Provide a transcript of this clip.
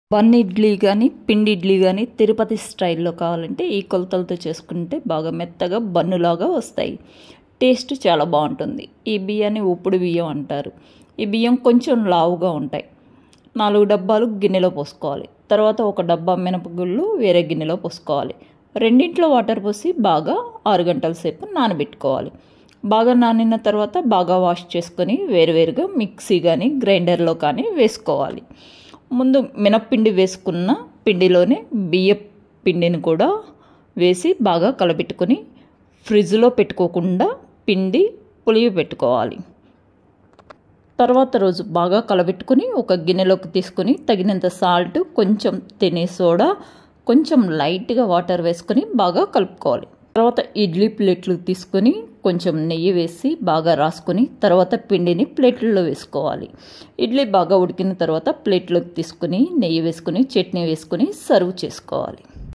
Bun idli కానీ పిండి ఇడ్లీ కానీ తిరుపతి స్టైల్లో కావాలంటే ఈ కొలతలతో చేసుకుంటే బాగా మెత్తగా బన్నులాగా వస్తాయి. టేస్ట్ చాలా బాగుంటుంది. ఈ బియ్యాన్ని ఉప్పుడు బియ్యం అంటారు. ఈ బియ్యం కొంచెం లావుగా ఉంటాయి. 4 డబ్బాలు గిన్నెలో పోసుకోవాలి. తర్వాత ఒక డబ్బా మినపగుళ్ళు వేరే గిన్నెలో పోసుకోవాలి. రెండింట్లో వాటర్ పోసి బాగా 6 గంటల సేపు నానబెట్టుకోవాలి. బాగా నానిన తర్వాత బాగా వాష్ చేసుకొని వేరువేరుగా మిక్సీ కానీ గ్రైండర్లో కానీ వేసుకోవాలి. ముందు మినప్పిండి వేసుకున్న పిండిలోనే బియ్య పిండిని కూడా వేసి బాగా కలబెట్టుకొని ఫ్రిడ్జ్లో పెట్టుకోకుండా పిండి పులియ పెట్టుకోవాలి. తర్వాత రోజు బాగా కలబెట్టుకుని ఒక గిన్నెలోకి తీసుకుని తగినంత సాల్ట్, కొంచెం తినే సోడా, కొంచెం లైట్గా వాటర్ వేసుకొని బాగా కలుపుకోవాలి. తర్వాత ఇడ్లీ ప్లేట్లు తీసుకొని కొంచెం నెయ్యి వేసి బాగా రాసుకొని తర్వాత పిండిని ప్లేట్లలో వేసుకోవాలి. ఇడ్లీ బాగా ఉడికిన తర్వాత ప్లేట్లోకి తీసుకుని నెయ్యి వేసుకుని చట్నీ వేసుకుని సర్వ్ చేసుకోవాలి.